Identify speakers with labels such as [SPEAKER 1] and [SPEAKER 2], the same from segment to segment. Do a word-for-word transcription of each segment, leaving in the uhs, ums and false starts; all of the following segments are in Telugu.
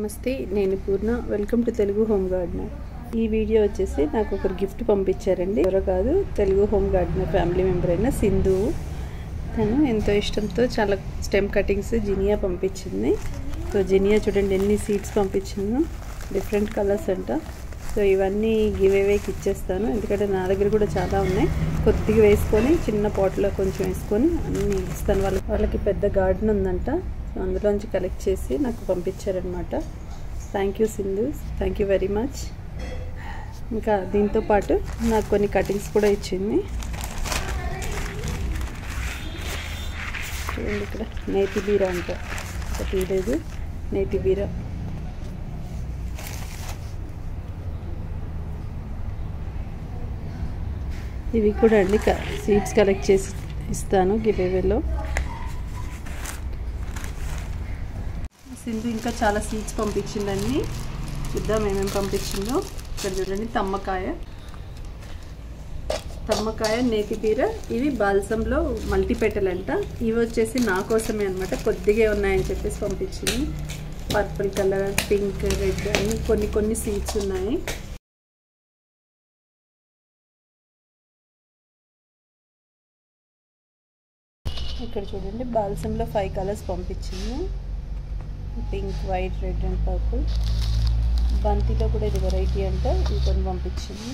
[SPEAKER 1] నమస్తే, నేను Purna. Welcome to Telugu home gardener. ఈ వీడియో వచ్చేసి నాకు ఒకరు గిఫ్ట్ పంపించారండి. ఎవరో కాదు, Telugu home gardener family member అయిన సింధు. తను ఎంతో ఇష్టంతో చాలా స్టెమ్ కటింగ్స్ జినియా పంపించింది. సో జినియా చూడండి ఎన్ని సీడ్స్ పంపించిందో, డిఫరెంట్ కలర్స్ అంట. సో ఇవన్నీ గివ్ అవేకి ఇచ్చేస్తాను, ఎందుకంటే నా దగ్గర కూడా చాలా ఉన్నాయి. కొద్దిగా వేసుకొని చిన్న పాట్లో కొంచెం వేసుకొని అన్నీ ఇస్తాను. వాళ్ళకి వాళ్ళకి పెద్ద గార్డెన్ ఉందంట. సో అందులోంచి కలెక్ట్ చేసి నాకు పంపించారనమాట. Thank you Sindhu, thank you very much. ఇంకా దీంతో పాటు నాకు కొన్ని కటింగ్స్ కూడా ఇచ్చింది. చూడండి, ఇక్కడ నేతి బీరా అంట, ఇంకా తీయలేదు. నేతి బీరా ఇవి కూడా అండి సీడ్స్ కలెక్ట్ చేసి ఇస్తాను గివ్ అవేలో. సింధు ఇంకా చాలా సీడ్స్ పంపించిందండి. చూద్దాం ఏమేమి పంపించిందో. ఇక్కడ చూడండి, తమ్మకాయ తమ్మకాయ నేతి బీర. ఇవి బాల్సంలో మల్టీపెటల్ అంట. ఇవి వచ్చేసి నా కోసమే అనమాట, కొద్దిగా ఉన్నాయని చెప్పేసి పంపించింది. పర్పుల్ కలర్, పింక్, రెడ్ అన్ని కొన్ని కొన్ని సీడ్స్ ఉన్నాయి. ఇక్కడ చూడండి, బాల్సంలో ఫైవ్ కలర్స్ పంపించింది. Pink, white, red and purple. బంతిలో కూడా ఇది వెరైటీ అంట, ఇది కొన్ని పంపించింది.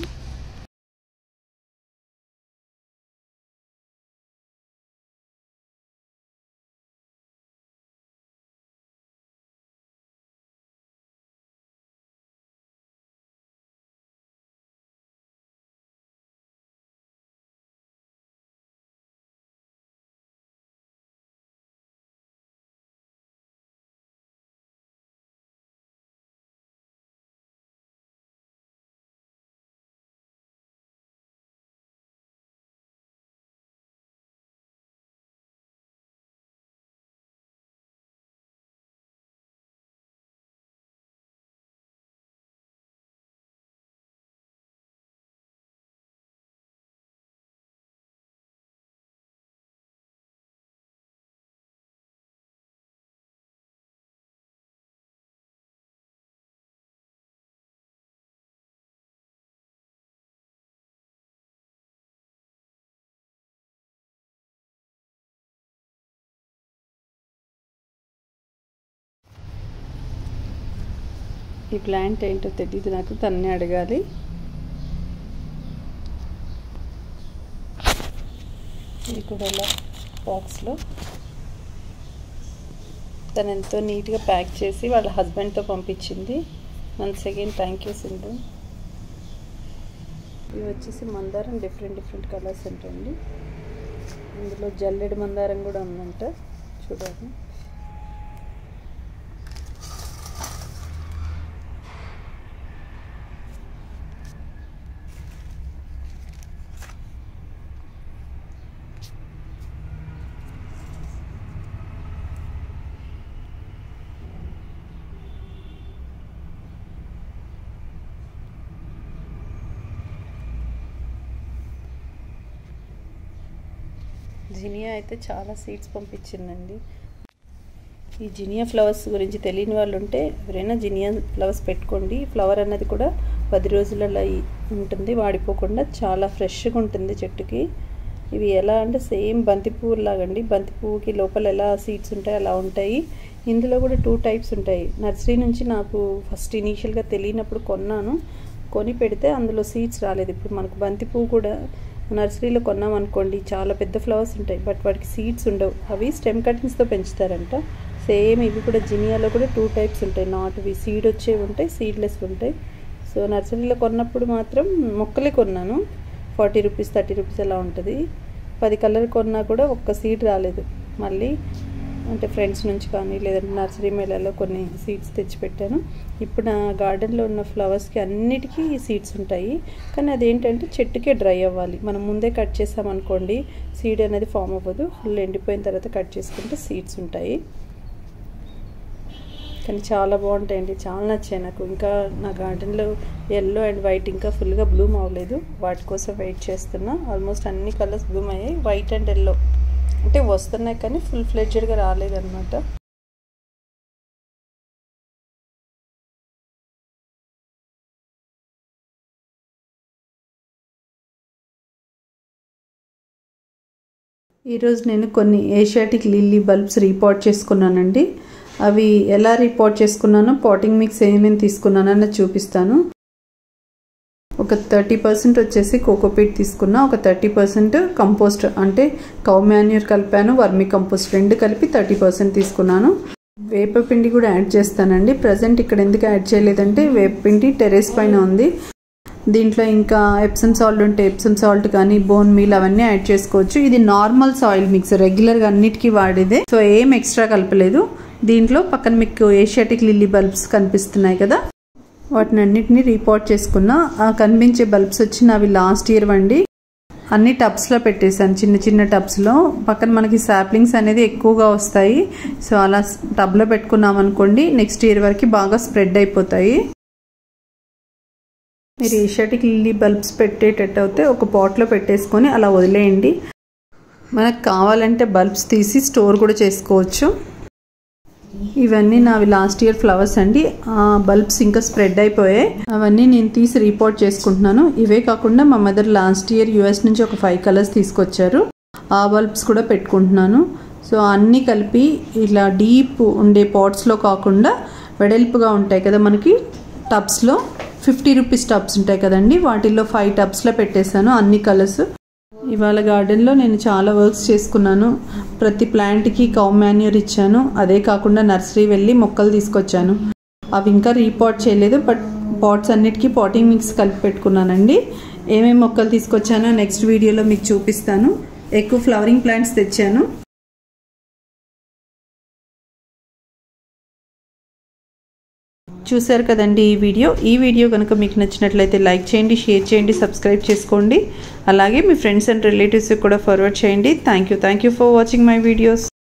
[SPEAKER 1] ఈ ప్లాంట్ ఏంటో తెలియదు నాకు, తన్నే అడగాలి. ఇది కూడా ఇలా బాక్స్లో తను ఎంతో నీట్గా ప్యాక్ చేసి వాళ్ళ హస్బెండ్తో పంపించింది. Once again thank you Sindhu. ఇవి వచ్చేసి మందారం, డిఫరెంట్ డిఫరెంట్ కలర్స్ ఉంటాయండి. ఇందులో జల్లెడు మందారం కూడా ఉందంట, చూడండి. జినియా అయితే చాలా సీడ్స్ పంపించిందండి. ఈ జినియా ఫ్లవర్స్ గురించి తెలియని వాళ్ళు ఉంటే ఎవరైనా జినియా ఫ్లవర్స్ పెట్టుకోండి. ఫ్లవర్ అన్నది కూడా పది రోజులలో ఉంటుంది, వాడిపోకుండా చాలా ఫ్రెష్గా ఉంటుంది చెట్టుకి. ఇవి ఎలా అంటే సేమ్ బంతి పువ్వు లాగండి. బంతి పువ్వుకి లోపల ఎలా సీడ్స్ ఉంటాయి అలా ఉంటాయి. ఇందులో కూడా టూ టైప్స్ ఉంటాయి. నర్సరీ నుంచి నాకు ఫస్ట్ ఇనీషియల్గా తెలియనప్పుడు కొన్నాను. కొని పెడితే అందులో సీడ్స్ రాలేదు. ఇప్పుడు మనకు బంతి పువ్వు కూడా నర్సరీలో కొన్నాం అనుకోండి, చాలా పెద్ద ఫ్లవర్స్ ఉంటాయి, బట్ వాటికి సీడ్స్ ఉండవు. అవి స్టెమ్ కటింగ్స్తో పెంచుతారంట. సేమ్ ఇవి కూడా జినియాలో కూడా టూ టైప్స్ ఉంటాయి. నాటువి సీడ్ వచ్చేవి ఉంటాయి, సీడ్లెస్ ఉంటాయి. సో నర్సరీలో కొన్నప్పుడు మాత్రం మొక్కలే కొన్నాను. ఫార్టీ రూపీస్ థర్టీ రూపీస్ అలా ఉంటుంది. పది కలర్ కొన్నా కూడా ఒక్క సీడ్ రాలేదు. మళ్ళీ అంటే ఫ్రెండ్స్ నుంచి కానీ లేదంటే నర్సరీ మేళలో కొన్ని సీడ్స్ తెచ్చిపెట్టాను. ఇప్పుడు నా గార్డెన్లో ఉన్న ఫ్లవర్స్కి అన్నిటికీ సీడ్స్ ఉంటాయి. కానీ అదేంటంటే చెట్టుకే డ్రై అవ్వాలి. మనం ముందే కట్ చేసామనుకోండి సీడ్ అనేది ఫామ్ అవ్వదు. ఫుల్ ఎండిపోయిన తర్వాత కట్ చేసుకుంటే సీడ్స్ ఉంటాయి. కానీ చాలా బాగుంటాయండి, చాలా నచ్చాయి నాకు. ఇంకా నా గార్డెన్లో ఎల్లో అండ్ వైట్ ఇంకా ఫుల్గా బ్లూమ్ అవ్వలేదు, వాటి కోసం వెయిట్ చేస్తున్నా. ఆల్మోస్ట్ అన్ని కలర్స్ బ్లూమ్ అయ్యాయి. వైట్ అండ్ ఎల్లో అంటే వస్తున్నాయి కానీ ఫుల్ ఫ్లెడ్జెడ్గా రాలేదన్నమాట. ఈరోజు నేను కొన్ని ఏషియాటిక్ లిల్లీ బల్బ్స్ రీపాట్ చేసుకున్నానండి. అవి ఎలా రీపాట్ చేసుకున్నానో, పాటింగ్ మిక్స్ ఏమేమి తీసుకున్నానో అన్నది చూపిస్తాను. ఒక థర్టీ పర్సెంట్ వచ్చేసి కోకోపీట్ తీసుకున్నా, ఒక థర్టీ పర్సెంట్ కంపోస్ట్ అంటే కౌ మాన్యూర్ కలిపాను, వర్మీ కంపోస్ట్ రెండు కలిపి థర్టీ పర్సెంట్ తీసుకున్నాను. వేపపిండి కూడా యాడ్ చేస్తానండి. ప్రజెంట్ ఇక్కడ ఎందుకు యాడ్ చేయలేదంటే వేపపిండి టెర్రస్ పైన ఉంది. దీంట్లో ఇంకా ఎప్సమ్ సాల్ట్ ఉంటే ఎప్సమ్ సాల్ట్ కానీ బోన్ మీల్ అవన్నీ యాడ్ చేసుకోవచ్చు. ఇది నార్మల్ సాయిల్ మిక్స్, రెగ్యులర్గా అన్నిటికీ వాడేదే. సో ఏం ఎక్స్ట్రా కలపలేదు. దీంట్లో పక్కన మీకు ఏషియాటిక్ లిల్లీ బల్బ్స్ కనిపిస్తున్నాయి కదా, వాటిని అన్నిటినీ రీపాట్ చేసుకున్నా. ఆ కనిపించే బల్బ్స్ వచ్చి నావి లాస్ట్ ఇయర్ వండి అన్ని టబ్స్లో పెట్టేశాను, చిన్న చిన్న టబ్స్లో. పక్కన మనకి సాప్లింగ్స్ అనేది ఎక్కువగా వస్తాయి. సో అలా టబ్లో పెట్టుకున్నాం అనుకోండి, నెక్స్ట్ ఇయర్ వరకు బాగా స్ప్రెడ్ అయిపోతాయి. మీరు ఏషియాటిక్ లిల్లీ బల్బ్స్ పెట్టేటట్టు అయితే ఒక పాట్లో పెట్టేసుకొని అలా వదిలేయండి. మనకు కావాలంటే బల్బ్స్ తీసి స్టోర్ కూడా చేసుకోవచ్చు. ఇవన్నీ నావి లాస్ట్ ఇయర్ ఫ్లవర్స్ అండి. ఆ బల్బ్స్ ఇంకా స్ప్రెడ్ అయిపోయాయి, అవన్నీ నేను తీసి రీపాట్ చేసుకుంటున్నాను. ఇవే కాకుండా మా మదర్ లాస్ట్ ఇయర్ యూఎస్ నుంచి ఒక ఫైవ్ కలర్స్ తీసుకొచ్చారు, ఆ బల్బ్స్ కూడా పెట్టుకుంటున్నాను. సో అన్నీ కలిపి ఇలా డీప్ ఉండే పాట్స్లో కాకుండా వెడల్పుగా ఉంటాయి కదా మనకి టబ్స్లో, ఫిఫ్టీ రూపీస్ టబ్స్ ఉంటాయి కదండి, వాటిల్లో ఫైవ్ టబ్స్లో పెట్టేశాను అన్ని కలర్స్. ఇవాళ గార్డెన్లో నేను చాలా వర్క్స్ చేసుకున్నాను. ప్రతి ప్లాంట్కి కౌ మాన్యూర్ ఇచ్చాను. అదే కాకుండా నర్సరీ వెళ్ళి మొక్కలు తీసుకొచ్చాను. అవి ఇంకా రీపాట్ చేయలేదు, బట్ పాట్స్ అన్నిటికీ పాటింగ్ మిక్స్ కలిపి పెట్టుకున్నానండి. ఏమేమి మొక్కలు తీసుకొచ్చానో నెక్స్ట్ వీడియోలో మీకు చూపిస్తాను. ఎక్కువ ఫ్లవరింగ్ ప్లాంట్స్ తెచ్చాను. చూశారు కదండి ఈ వీడియో. ఈ వీడియో కనుక మీకు నచ్చినట్లయితే లైక్ చేయండి, షేర్ చేయండి, సబ్స్క్రైబ్ చేసుకోండి. అలాగే మీ ఫ్రెండ్స్ అండ్ రిలేటివ్స్కి కూడా ఫార్వర్డ్ చేయండి. Thank you thank you for watching my videos.